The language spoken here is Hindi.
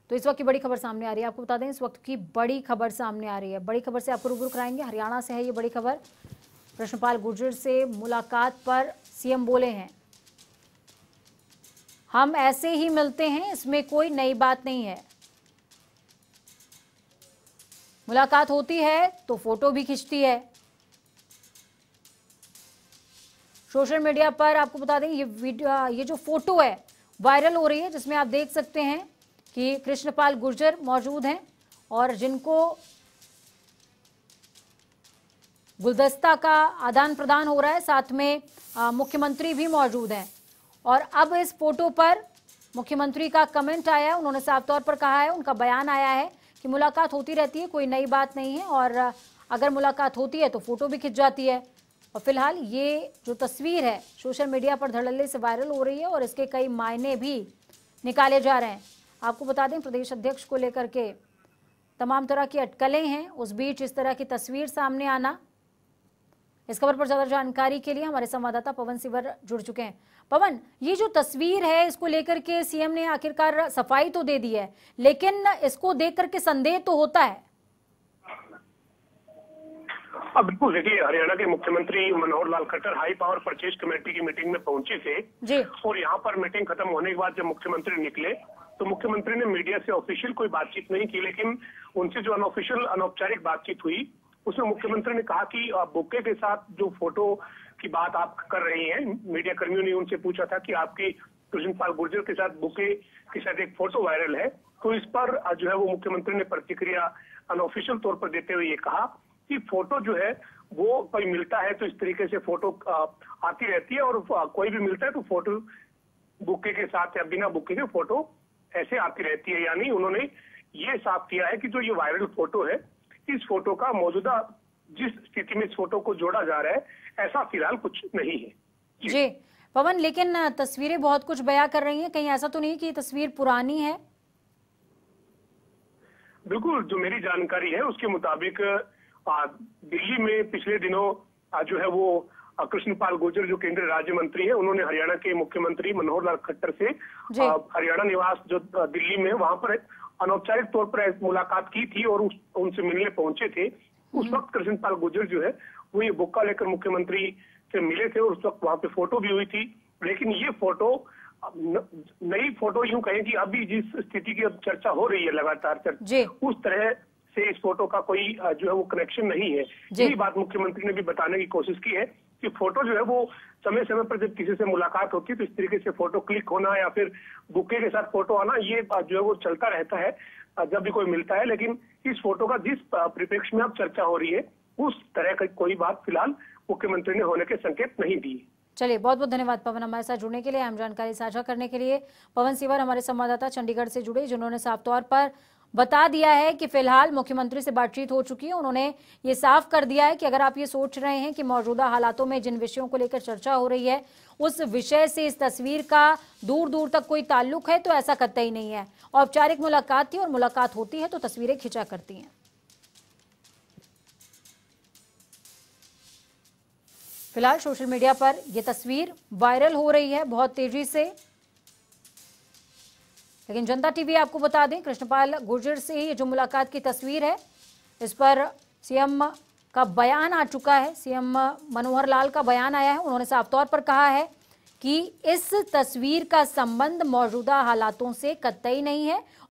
तो इस वक्त की बड़ी खबर सामने आ रही है, आपको बता दें इस वक्त की बड़ी खबर सामने आ रही है। बड़ी खबर से आपको रूबरू कराएंगे, हरियाणा से है ये बड़ी खबर। कृष्णपाल गुर्जर से मुलाकात पर सीएम बोले हैं, हम ऐसे ही मिलते हैं, इसमें कोई नई बात नहीं है। मुलाकात होती है तो फोटो भी खिंचती है। सोशल मीडिया पर आपको बता दें ये वीडियो, ये जो फोटो है वायरल हो रही है, जिसमें आप देख सकते हैं कि कृष्णपाल गुर्जर मौजूद हैं और जिनको गुलदस्ता का आदान प्रदान हो रहा है, साथ में मुख्यमंत्री भी मौजूद हैं। और अब इस फोटो पर मुख्यमंत्री का कमेंट आया है, उन्होंने साफ तौर पर कहा है, उनका बयान आया है कि मुलाकात होती रहती है, कोई नई बात नहीं है, और अगर मुलाकात होती है तो फोटो भी खिंच जाती है। और फिलहाल ये जो तस्वीर है सोशल मीडिया पर धड़ल्ले से वायरल हो रही है और इसके कई मायने भी निकाले जा रहे हैं। आपको बता दें प्रदेश अध्यक्ष को लेकर के तमाम तरह की अटकलें हैं, उस बीच इस तरह की तस्वीर सामने आना। इस खबर पर ज्यादा जानकारी के लिए हमारे संवाददाता पवन सिवर जुड़ चुके हैं। पवन, ये जो तस्वीर है इसको लेकर के सीएम ने आखिरकार सफाई तो दे दी है, लेकिन इसको देख करके संदेह तो होता है। बिल्कुल, देखिए हरियाणा के मुख्यमंत्री Manohar Lal Khattar high power purchase committee की मीटिंग में पहुंचे थे जी। और यहाँ पर मीटिंग खत्म होने के बाद जब मुख्यमंत्री निकले तो मुख्यमंत्री ने मीडिया से ऑफिशियल कोई बातचीत नहीं की, लेकिन उनसे जो अनऑफिशियल अनौपचारिक बातचीत हुई उसमें मुख्यमंत्री ने कहा कि बुके के साथ जो फोटो की बात आप कर रही हैं, मीडिया कर्मियों ने उनसे पूछा था कि आपकी कृष्णपाल गुर्जर के साथ बुके के साथ एक फोटो वायरल है, तो इस पर जो है वो मुख्यमंत्री ने प्रतिक्रिया अनऑफिशियल तौर पर देते हुए ये कहा कि फोटो जो है वो कोई मिलता है तो इस तरीके से फोटो आती रहती है, और कोई भी मिलता है तो फोटो बुके के साथ या बिना बुके के फोटो ऐसे आती रहती है। यानी उन्होंने ये साफ किया है कि जो ये वायरल फोटो है, इस फोटो का मौजूदा जिस स्थिति में इस फोटो को जोड़ा जा रहा है ऐसा फिलहाल कुछ नहीं है। जी पवन, लेकिन तस्वीरें बहुत कुछ बयां कर रही हैं, कहीं ऐसा तो नहीं कि ये तस्वीर पुरानी है? बिल्कुल, जो मेरी जानकारी है उसके मुताबिक दिल्ली में पिछले दिनों जो है वो कृष्णपाल गुर्जर जो केंद्रीय राज्य मंत्री है, उन्होंने हरियाणा के मुख्यमंत्री मनोहर लाल खट्टर से हरियाणा निवास जो दिल्ली में वहां पर अनौपचारिक तौर पर मुलाकात की थी और उनसे मिलने पहुंचे थे। उस वक्त कृष्णपाल गुर्जर जो है वो ये बुक्का लेकर मुख्यमंत्री से मिले थे और उस वक्त वहां पे फोटो भी हुई थी। लेकिन ये फोटो नई फोटो यूं कहें कि अभी जिस स्थिति की अब चर्चा हो रही है लगातार उस तरह से इस फोटो का कोई जो है वो कनेक्शन नहीं है। यही बात मुख्यमंत्री ने भी बताने की कोशिश की है कि फोटो जो है वो समय समय पर जब किसी से मुलाकात होती है तो इस तरीके से फोटो क्लिक होना या फिर बुके के साथ फोटो आना, ये जो है वो चलता रहता है जब भी कोई मिलता है। लेकिन इस फोटो का जिस परिप्रेक्ष्य में अब चर्चा हो रही है उस तरह की कोई बात फिलहाल मुख्यमंत्री ने होने के संकेत नहीं दिए। चलिए, बहुत बहुत धन्यवाद पवन, हमारे साथ जुड़ने के लिए, अहम जानकारी साझा करने के लिए। पवन सिवर हमारे संवाददाता चंडीगढ़ से जुड़े, जिन्होंने साफ तौर पर बता दिया है कि फिलहाल मुख्यमंत्री से बातचीत हो चुकी है। उन्होंने ये साफ कर दिया है कि अगर आप ये सोच रहे हैं कि मौजूदा हालातों में जिन विषयों को लेकर चर्चा हो रही है उस विषय से इस तस्वीर का दूर दूर तक कोई ताल्लुक है, तो ऐसा कतई नहीं है। औपचारिक मुलाकात थी और मुलाकात होती है तो तस्वीरें खिंचा करती हैं। फिलहाल सोशल मीडिया पर यह तस्वीर वायरल हो रही है बहुत तेजी से, लेकिन जनता टीवी आपको बता दें कृष्णपाल गुर्जर से ही जो मुलाकात की तस्वीर है इस पर सीएम का बयान आ चुका है। सीएम मनोहर लाल का बयान आया है, उन्होंने साफ तौर पर कहा है कि इस तस्वीर का संबंध मौजूदा हालातों से कतई नहीं है